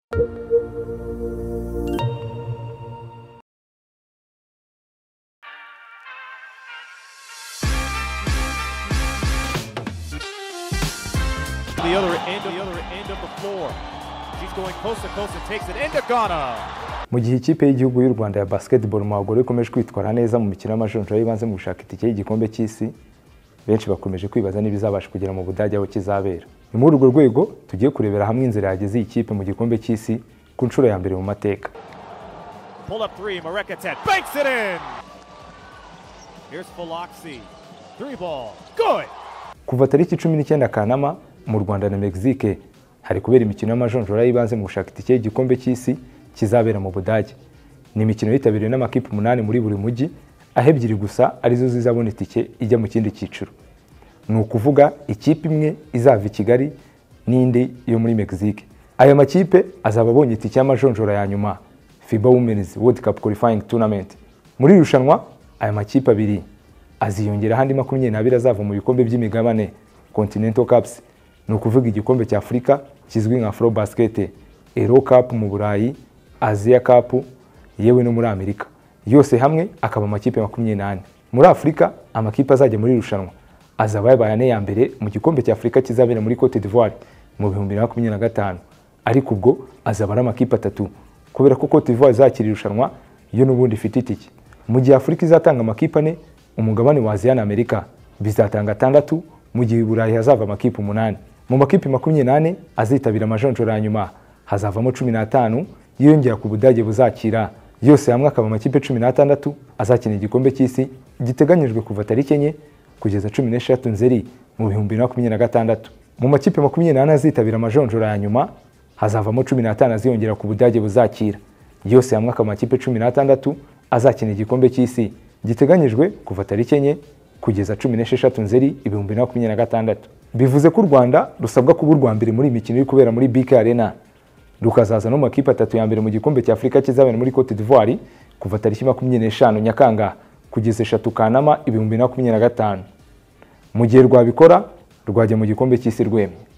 The other end of the floor. She's going coast to coast and takes it into Ghana. Mu gihe ikipe y'igihugu y'u Rwanda ya basketball mu bagore ikomeje kwitwara neza mu mikino y'amajonjora y'ibanze mu gushaka itike y'igikombe cy'isi, benshi bakomeje kwibaza niba izabasha kugera mu Budage aho kizabera. Ni muri urwo rwego tugiye kurebera hamwe inzira yageze iyi kipe mu gikombe cy'isi ku nshuro ya mbere mu mateka. Pull up three, Marekatet banks it in. Here's Foloxy. Three ball. Good. Kuva tariki 19 Kanama mu Rwanda na Mexique hari kubera imikino y'amajonjora y'ibanze mu gushaka itike y'igikombe cy'isi kizabera mu Budage. Ni imikino yitabiriwe n'amakipe 8 muri buri mujyi, aho ebyiri gusa arizo zizabona itike ijya mu kindi cyiciro. Ni ukuvuga ikipe imwe izava i Kigali n'indi yo muri Mexique. Aya makipe azaba abonye itike y'amajonjora ya nyuma FIBA Women's World Cup Qualifying Tournament. Muri irushanwa aya makipe abiri aziyongera handi 22 azava mu bikombe by'imigabane Continental Cups. Ni ukuvuga igikombe cya Afrika kizwi nka Afro Basket, Euro Cup mu Burayi, Asia Cup, yewe no muri Amerika. Yose hamwe akaba amakipe 28. Muri Afrika amakipe azajya muri irushanwa azaba yabaye ya mbere mu gikombe cya Afrika kizabera muri Cote d'Ivoire mu 2025. Ariko ubwo azaba ari amakipe 3 kubera ko Cote d'Ivoire izakira irushanwa yo n'ubundi ifite itike. Mu gihe Afrika izatanga amakipe 4, umugabane wa Asia na Amerika bizatanga 6, mu gihe Burayi hazava amakipe 8. Mu makipe 28 azitabira amajonjora ya nyuma hazavamo 15 yiyongera ku Budage buzakira. Yose hamwe akaba amakipe 16 azakina igikombe cy'isi giteganyijwe kuva tariki 4 kugeza 16 Nzeri mu 2026. Mu makipe 28 azitabira amajonjora ya nyuma hazavamo 15 aziyongera ku Budage buzakira. Yose hamwe akaba amakipe 16 azakina igikombe cy'isi giteganyijwe kuva tariki 4 kugeza 16 Nzeri 2026. Bivuze ko u Rwanda rusabwa kuba urwa mbere muri imikino iri kubera muri BK Arena, rukazaza no makipe 3 ya mbere mu gikombe cya Afrika kizabera muri Cote d'Ivoire kuva tariki 25 Nyakanga kugeza 3 Kanama 2025. Mu gihe rwabikora rwajya mu gikombe cy'isi rwemye.